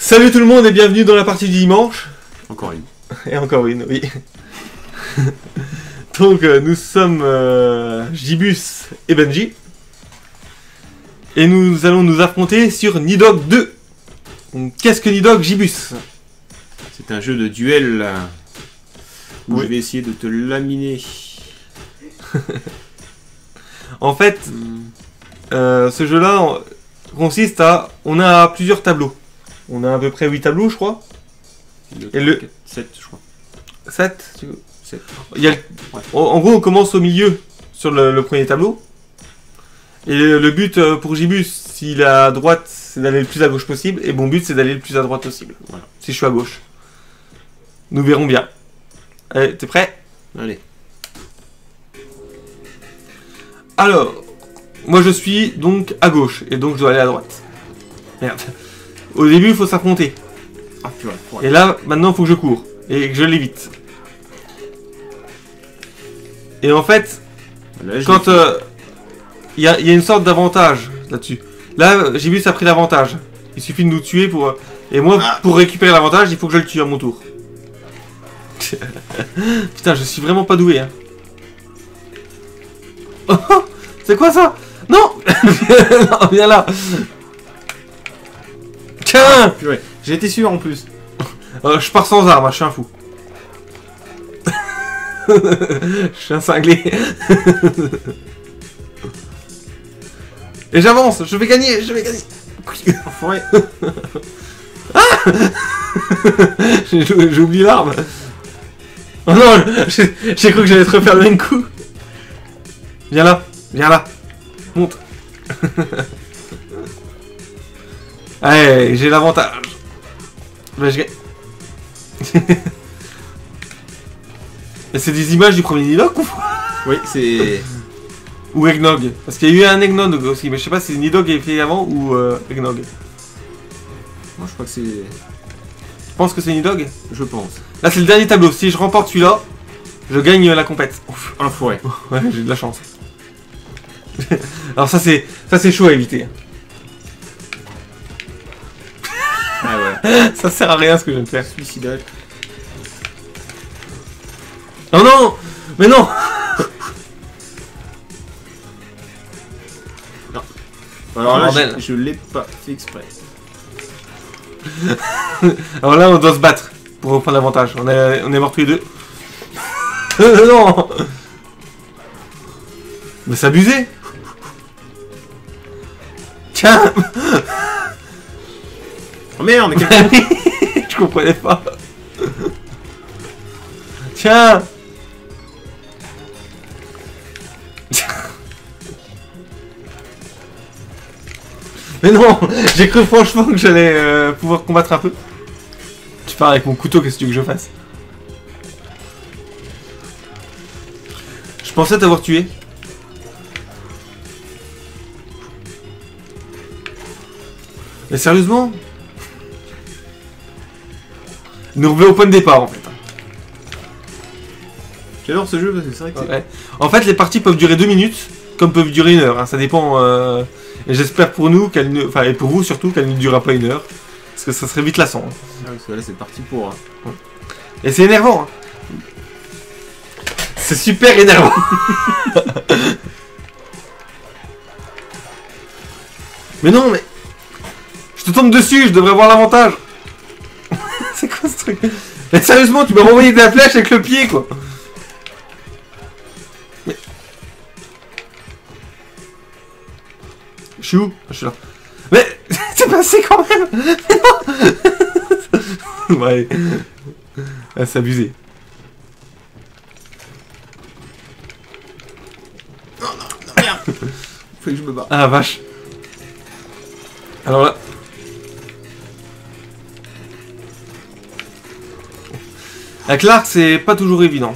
Salut tout le monde et bienvenue dans la partie du dimanche. Encore une. Et encore une, oui. Donc nous sommes Gibus et Benji. Et nous allons nous affronter sur Nidhogg 2. Qu'est-ce que Nidhogg, Gibus? C'est un jeu de duel où Oui. je vais essayer de te laminer. En fait, ce jeu-là consiste à... On a plusieurs tableaux. On a à peu près 8 tableaux, je crois. 7, je crois. 7 7. Il y a... En gros, on commence au milieu sur le premier tableau. Et le but pour Gibus, s'il est à droite, c'est d'aller le plus à gauche possible. Et mon but, c'est d'aller le plus à droite possible. Voilà. Si je suis à gauche. Nous verrons bien. Allez, t'es prêt? Allez. Alors, moi je suis donc à gauche. Et donc je dois aller à droite. Merde. Au début, il faut s'affronter. Ah purée. Et là, maintenant, il faut que je cours. Et que je l'évite. Et en fait, Là, je quand... l'ai il y a une sorte d'avantage là-dessus. Là, Gibus a pris l'avantage. Il suffit de nous tuer pour... Et moi, pour récupérer l'avantage, il faut que je le tue à mon tour. Putain, je suis vraiment pas doué, hein. Oh, c'est quoi ça? Non. Non, viens là. Tiens. purée. J'ai été sûr en plus. Je pars sans arme, hein, je suis un fou. Je suis un cinglé. Et j'avance, je vais gagner, je vais gagner. Enfoiré. J'ai oublié l'arme. Oh non, j'ai cru que j'allais te refaire le même coup. Viens là, monte. Allez, j'ai l'avantage. Bah, je gagne. Et c'est des images du premier Nidhogg ou... Oui, c'est... Ou Eggnog. Parce qu'il y a eu un Eggnog aussi, mais je sais pas si Nidhogg est fait avant ou Eggnog. Moi je crois que c'est... Je pense que c'est Nidhogg. Je pense. Là c'est le dernier tableau, si je remporte celui-là, je gagne la compète. Ouf. Enfoiré. Ouais, j'ai de la chance. Alors ça c'est chaud à éviter. Ah ouais. Ça sert à rien ce que je viens de faire. Suicidal. Oh non. Mais non. Alors là, Bordel. je l'ai pas fait exprès. Alors là on doit se battre pour reprendre l'avantage. On est morts tous les deux. Non. Mais c'est abusé. Tiens. Oh merde, mais quelqu'un... Je comprenais pas. Tiens. Mais non, j'ai cru franchement que j'allais pouvoir combattre un peu. Tu pars avec mon couteau, qu'est-ce que tu veux que je fasse? Je pensais t'avoir tué. Mais sérieusement? Nous revenons au point de départ en fait. J'adore ce jeu parce que c'est vrai que c'est... Ouais. En fait, les parties peuvent durer 2 minutes, comme peuvent durer 1 heure. Hein. Ça dépend. Et j'espère pour nous qu'elle ne... Enfin, et pour vous surtout qu'elle ne durera pas 1 heure. Parce que ça serait vite lassant. Hein. Ah, parce que là c'est parti pour... Et c'est énervant. Hein. C'est super énervant. Mais non, mais... Je te tombe dessus, je devrais avoir l'avantage. C'est quoi ce truc? Mais sérieusement, tu m'as renvoyé de la flèche avec le pied, quoi. Mais... Je suis où? Je suis là. Mais... C'est passé quand même. Ouais. Ah, c'est abusé. Non, merde. Faut que je me bats. Ah la vache. Alors là... Avec l'arc, c'est pas toujours évident.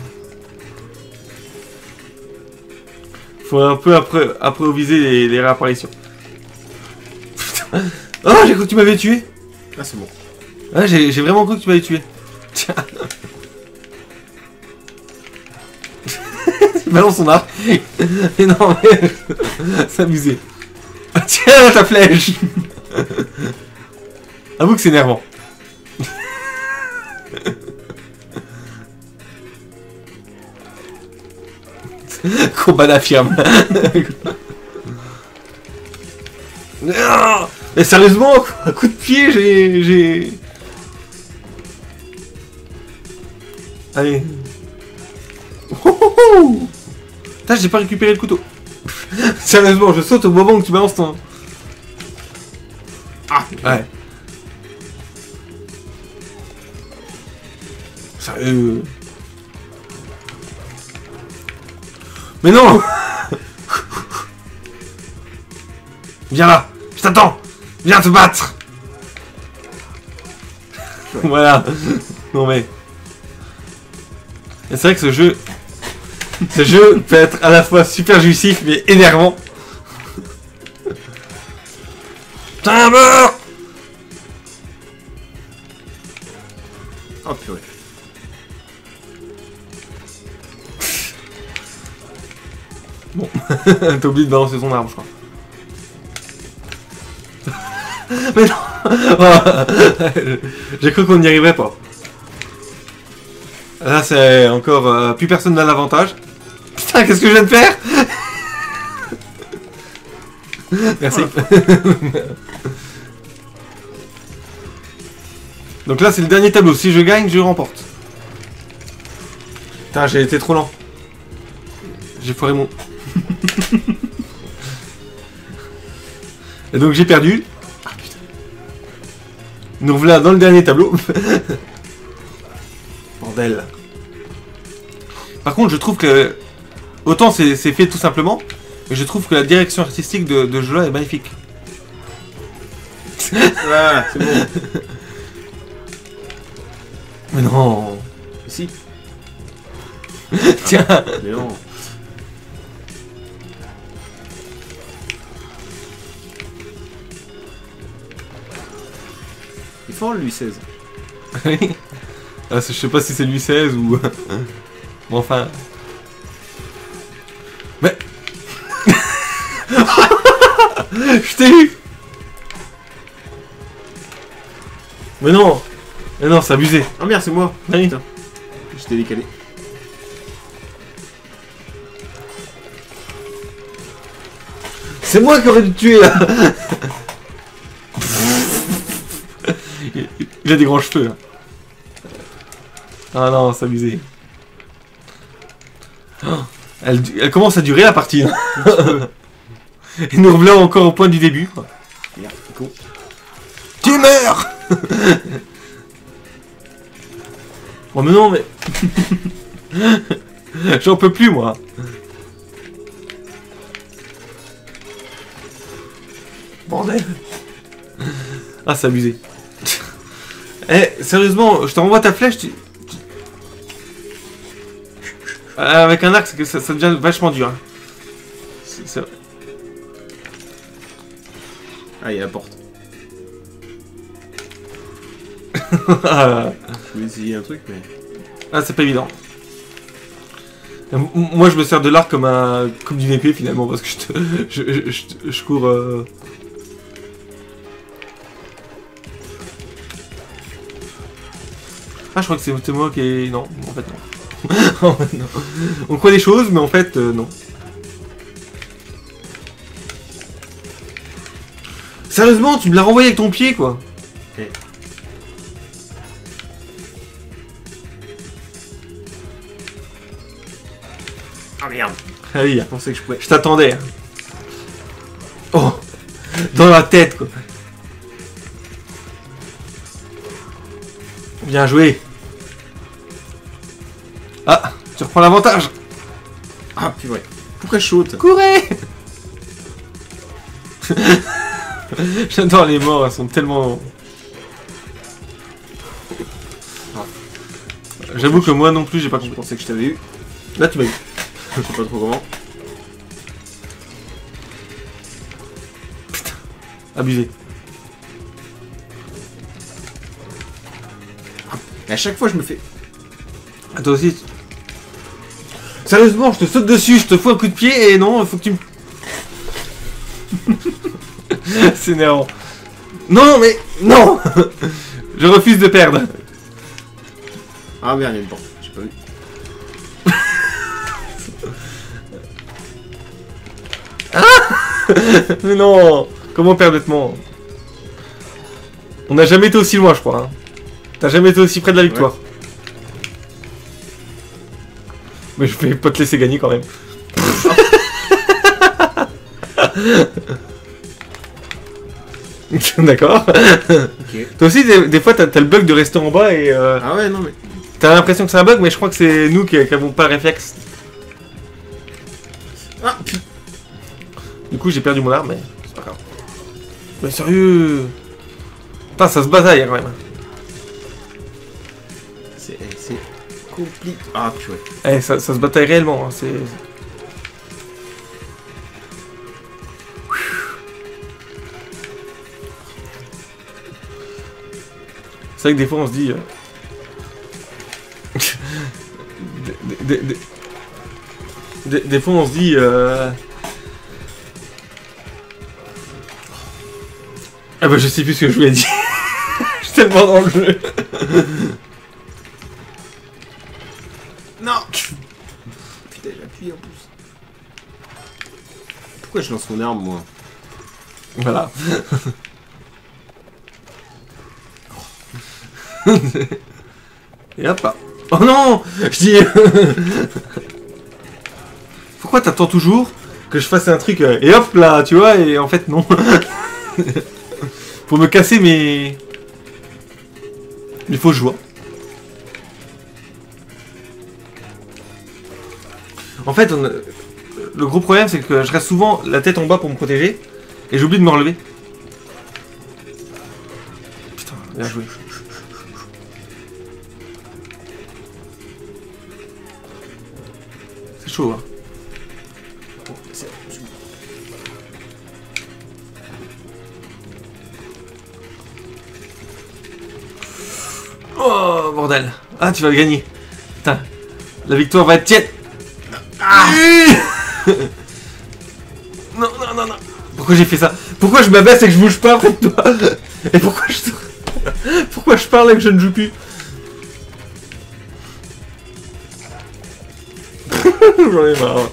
Faut un peu improviser les réapparitions. Putain. Oh, j'ai cru que tu m'avais tué. Ah c'est bon. Ouais, j'ai vraiment cru que tu m'avais tué. Tiens. Il balance son arc. Mais non, mais... C'est abusé. Tiens, ta flèche. Avoue que c'est énervant. Combat d'affirme. Mais sérieusement, un coup de pied, j'ai... Allez. Putain, j'ai pas récupéré le couteau. Sérieusement, je saute au moment où tu balances ton... Ah, ouais. Sérieux. Mais non. Viens là, je t'attends. Viens te battre. Voilà. Non mais... Et c'est vrai que ce jeu peut être à la fois super jouissif mais énervant. Putain, meurs. Oh purée. Bon, t'as oublié de balancer son arme, je crois. Mais non. J'ai cru qu'on n'y arriverait pas. Là, c'est encore... plus personne n'a l'avantage. Putain, qu'est-ce que je viens de faire? Merci. Donc là, c'est le dernier tableau. Si je gagne, je remporte. Putain, j'ai été trop lent. J'ai foiré mon... Et donc j'ai perdu. Ah putain. Nous voilà dans le dernier tableau. Bordel. Par contre, je trouve que... Autant c'est fait tout simplement, mais je trouve que la direction artistique de ce jeu-là est magnifique. Voilà, c'est bon. Mais non. Si. Tiens. Mais non. Il est fort, lui, 16. Oui. Ah, je sais pas si c'est lui 16 ou... Bon, enfin... Mais... Je t'ai eu. Mais non. Mais non, c'est abusé. Oh merde, c'est moi. Oui. Putain. Je t'ai décalé. C'est moi qui aurais dû te tuer, là. Il a des grands cheveux, là. Ah non, c'est abusé. Oh, elle commence à durer, la partie. Et nous revenons encore au point du début, quoi. Merde, c'est con. Tu meurs. Oh mais non, mais... J'en peux plus, moi. Bordel. Ah, c'est abusé. Eh, sérieusement, je te renvoie ta flèche, avec un arc, ça devient vachement dur. Hein. C'est vrai. Ah, il y a la porte. Ah, Je voulais essayer un truc, mais... ah, c'est pas évident. Moi, je me sers de l'arc comme d'une épée, finalement, parce que je cours... Ah, je crois que c'est moi qui est... Non, en fait, non. En fait, non. On croit des choses, mais en fait, non. Sérieusement, tu me l'as renvoyé avec ton pied, quoi. Okay. Ah merde. Ah oui, Je pensais que je pouvais... je t'attendais. Hein. Oh, dans la tête, quoi. Bien joué. Ah, tu reprends l'avantage. Ah purée. Pourquoi je saute? Courez. J'adore les morts, elles sont tellement... J'avoue que moi non plus, j'ai pas Je compris. pensais que je t'avais eu. Là, tu m'as eu. Je sais pas trop comment. Abusé. Et à chaque fois, je me fais... À toi aussi. Sérieusement, je te saute dessus, je te fous un coup de pied et non, il faut que tu me... C'est énervant. Non, mais... Non. Je refuse de perdre. Ah merde, il y a une porte. J'ai pas vu. Mais non. Comment perdre bêtement? On n'a jamais été aussi loin, je crois. Hein. T'as jamais été aussi près de la victoire. Ouais. Mais je vais pas te laisser gagner quand même. D'accord. Okay. Toi aussi, des fois, t'as le bug de rester en bas et... Ah ouais, non mais... T'as l'impression que c'est un bug, mais je crois que c'est nous qui avons pas le réflexe. Ah. Du coup, j'ai perdu mon arme, mais c'est pas grave. Mais sérieux... Putain, ça se bataille quand même. C'est compliqué. Ah, purée. Eh, ça se bataille réellement, hein, c'est... C'est vrai que des fois on se dit... des fois on se dit... Ah bah je sais plus ce que je voulais dire. Je suis tellement dans le jeu. Non. Putain, j'ai appuyé en plus. Pourquoi je lance mon arme, moi? Voilà. Et hop là. Oh non. Je dis... Pourquoi t'attends toujours que je fasse un truc et hop là, tu vois, et en fait non. Pour me casser mes fausses joies. En fait, le gros problème c'est que je reste souvent la tête en bas pour me protéger et j'oublie de me relever. Putain, bien joué. C'est chaud, hein. Oh, bordel. Ah, tu vas gagner. Putain. La victoire va être tienne. Ah. Non, non, non, non. Pourquoi j'ai fait ça? Pourquoi je m'abaisse et que je bouge pas après de toi? Et pourquoi je parle et que je ne joue plus? J'en ai marre.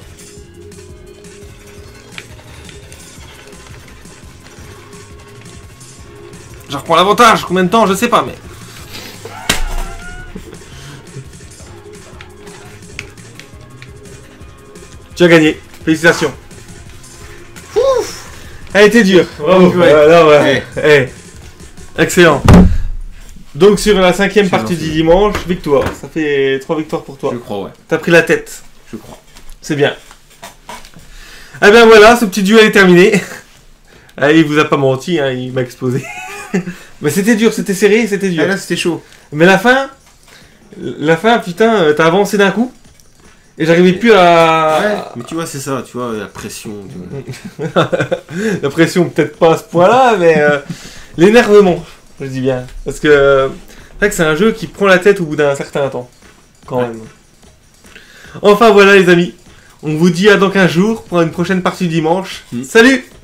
Je reprends l'avantage. Combien de temps? Je sais pas, mais... Tu as gagné. Félicitations. Ouf. Elle a été dure. Bravo. Ouais. Voilà, ouais. Hey. Excellent. Donc sur la 5e partie du dimanche, victoire. Ça fait 3 victoires pour toi. Je crois, ouais. T'as pris la tête. Je crois. C'est bien. Eh bien voilà, ce petit duel est terminé. Ah, il vous a pas menti, hein, il m'a explosé. Mais c'était dur, c'était serré, c'était dur. Ah, là c'était chaud. Mais la fin, putain, t'as avancé d'un coup. Et j'arrivais plus à... Ouais, mais tu vois, c'est ça, tu vois, la pression. La pression, peut-être pas à ce point-là, mais l'énervement, je dis bien. Parce que c'est vrai que c'est un jeu qui prend la tête au bout d'un certain temps. Quand même. Enfin voilà les amis, on vous dit à dans 15 jours pour une prochaine partie du dimanche. Salut!